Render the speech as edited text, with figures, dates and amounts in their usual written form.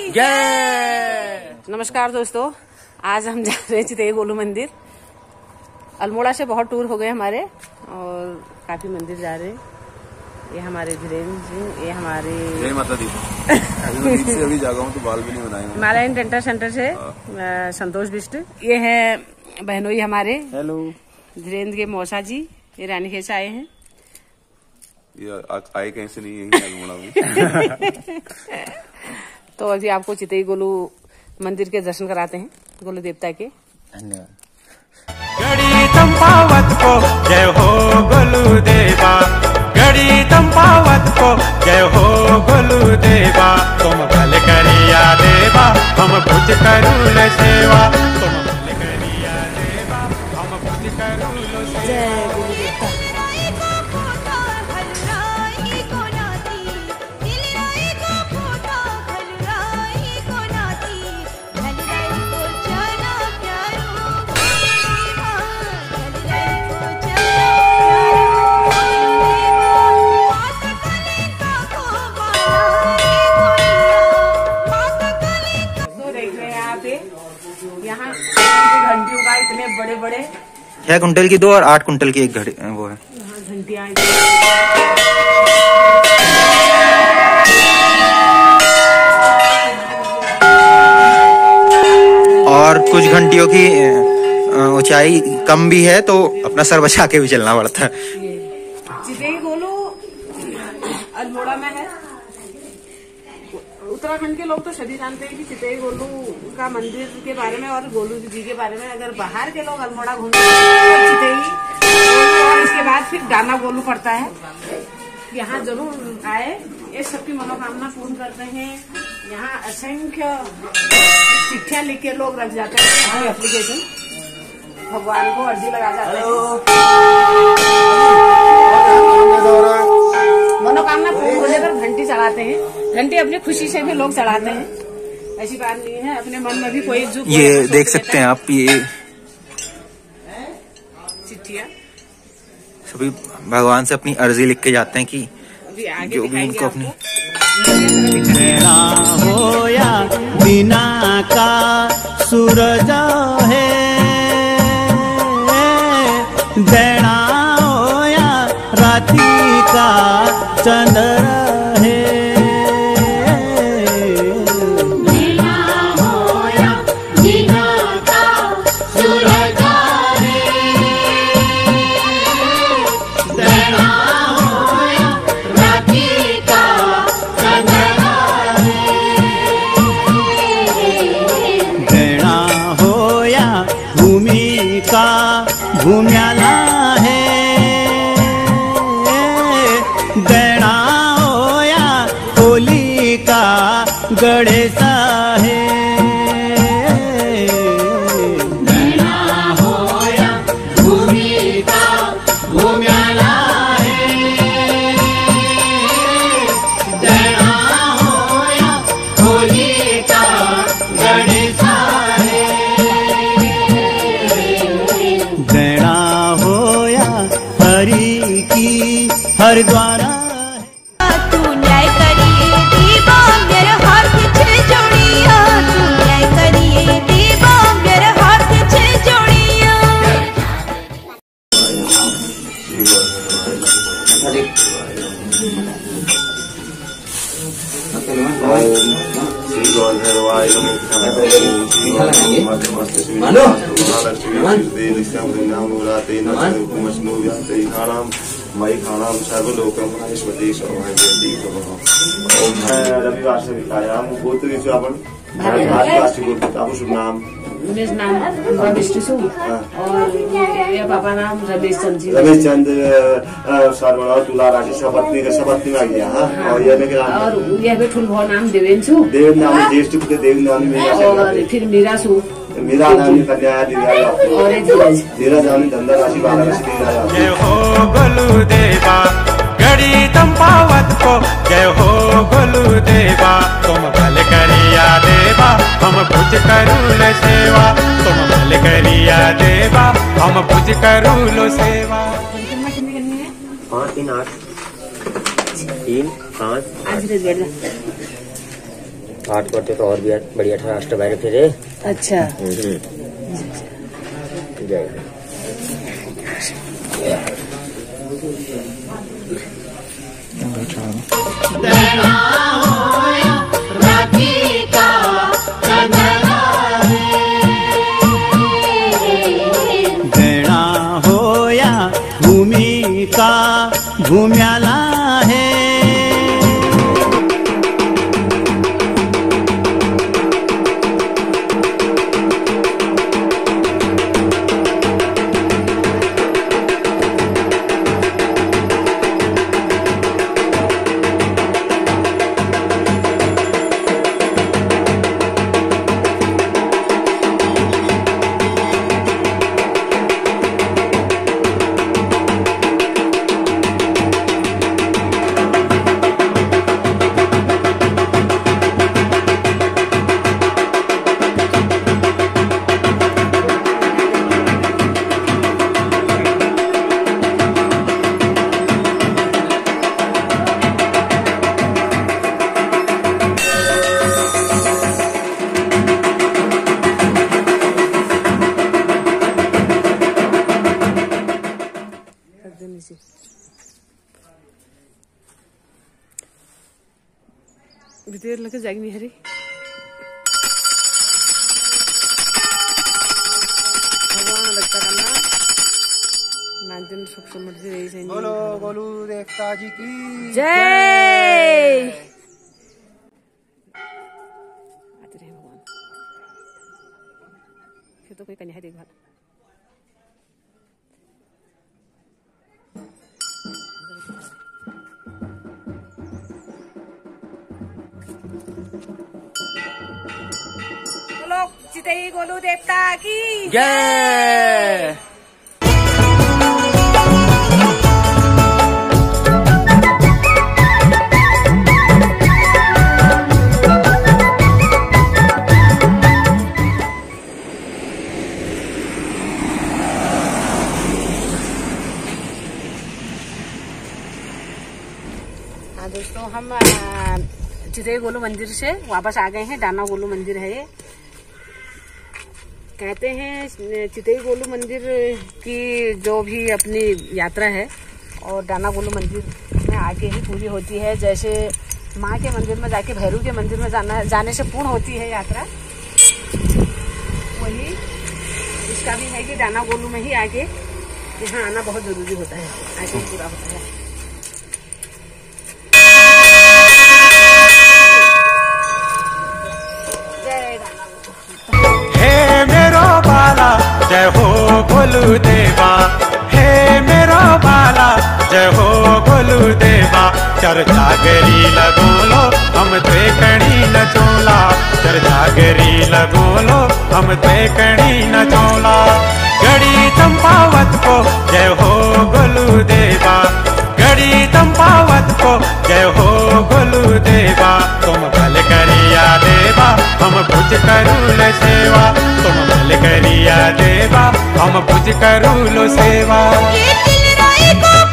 जय। नमस्कार दोस्तों, आज हम जा रहे हैं चितई गोलू मंदिर। अल्मोड़ा से बहुत टूर हो गए हमारे और काफी मंदिर जा रहे हैं। ये हमारे धीरेन्द्र जी, ये हमारे जय माता दी। से अभी जागा हूँ तो बाल भी नहीं बनाए। हिमालयन डेंटल सेंटर से संतोष बिष्ट। ये है बहनोई हमारे। हेलो। धीरेन्द्र के मौसा जी, ये रानीखेत से आए हैं। ये आए कहीं से नहीं, यही अल्मोड़ा में। तो अभी आपको चितई गोलू मंदिर के दर्शन कराते हैं, गोलू देवता के। धन्यवाद। गड़ी चंपावत को जय हो गोलू देवा, गड़ी चंपावत को जय हो गोलू देवा। तुम भल करिया देवा, हम कुछ करूल सेवा। तुम भल करिया देवा, हम कुछ करूल सेवा। यहाँ घंटियों का इतने बड़े बड़े 6 कुंटल की 2 और 8 कुंटल की एक घड़ी वो है। घंटियां और कुछ घंटियों की ऊंचाई कम भी है तो अपना सर बचा के भी चलना पड़ता है। चितई गोलू अल्मोड़ा में है। उत्तराखंड के लोग तो सभी जानते हैं कि चितई गोलू का मंदिर के बारे में और गोलू जी के बारे में। अगर बाहर के लोग अल्मोड़ा घूमते हैं तो चितई और इसके बाद फिर गाना गोलू पड़ता है। यहाँ जरूर आए, ये सबकी मनोकामना पूर्ण करते हैं। यहाँ असंख्य चिट्ठियां लिख के लोग रख जाते हैं एप्लीकेशन, भगवान को अर्जी लगा जाते हैं, मनोकामना पूर्ण होने पर घंटी चढ़ाते हैं। घंटी अपनी खुशी से भी लोग चढ़ाते हैं, ऐसी बात नहीं है। अपने मन में भी कोई जो ये देख सकते हैं आप, ये चिट्ठियां सभी भगवान से अपनी अर्जी लिख के जाते हैं कि आगे जो भी इनको अपनी देना हो या बिना का सूरज है, देना हो या राती का चंद्र है। भूम्याला है, देना हो या होली का गणेशा है। देना हो या भूमि का भूम्याला है, देना हो या होली का गणेशा है। देना हो या हरि की हरिद्वारा तू न्याय करिए दीवा मेरे हाथ छे जोड़िया, तू न्याय करिए दीवा मेरे हाथ छे जोड़िया। खाना सर्वलोकम रविवार से आया बोलते आपण शुभ नाम विष्णु और ये पापा नाम रमेश चंद जी। रमेश चंद सर्वणा तुला राशि सपत्नी आ गया। और यह भी ठुल भाव नाम देवेंशु, देव नाम ज्येष्ठ देव नाम और फिर मीरासु, मीरा नाम कन्या और धीरज नाम धंधा राशि बाला राशि। जय हो गोलू देवा, गड़ी चंपावत को जय हो गोलू देवा। तुम भल करिया देवा, हम कुछ करूल सेवा। तुम भल करिया देवा, हम कुछ करूल सेवा। 5 3 8 3 5 आज बैठ जा। पाठ करते तो और भी बढ़िया था। अष्टभैरव फिरे। अच्छा। जय। देना होया राखी का कंगना देना होया भूमि का भूम्याला है। देर लगे जाएगी नहीं हरी। भगवान लगता करना नांदन सुख समृद्धि रही से। बोलो गोलू देवता जी की जय। आते रहे भगवान। फिर तो कोई कन्या है देखभाल। चितई गोलू देवता की जय। हाँ दोस्तों, हम चितई गोलू मंदिर से वापस आ गए हैं। डाना गोलू मंदिर है ये। कहते हैं चितई गोलू मंदिर की जो भी अपनी यात्रा है और डाना गोलू मंदिर में आके ही पूरी होती है। जैसे माँ के मंदिर में जाके भैरू के मंदिर में जाने से पूर्ण होती है यात्रा, वही इसका भी है कि डाना गोलू में ही आके यहाँ आना बहुत जरूरी होता है, आके ही पूरा होता है। जय हो गोलू देवा, हे मेरो बाला, जय हो गोलू देवा। चर्चा गरी लगोलो हम ते कणी न चोला, चर्चा गरी लगोलो हम ते कणी न चोला। गड़ी चंपावत को जय हो गोलू देवा, गड़ी चंपावत को जय हो गोलू देवा। तुम भल करिया देवा हम कुछ करूल सेवा, तुम भल करिया देवा हम कुछ करूलो सेवा। ये दिल राई को